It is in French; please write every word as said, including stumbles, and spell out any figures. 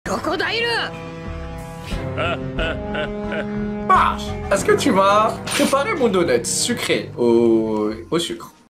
Crocodile. Marche, est-ce que tu m'as préparé mon donut sucré au, au sucre?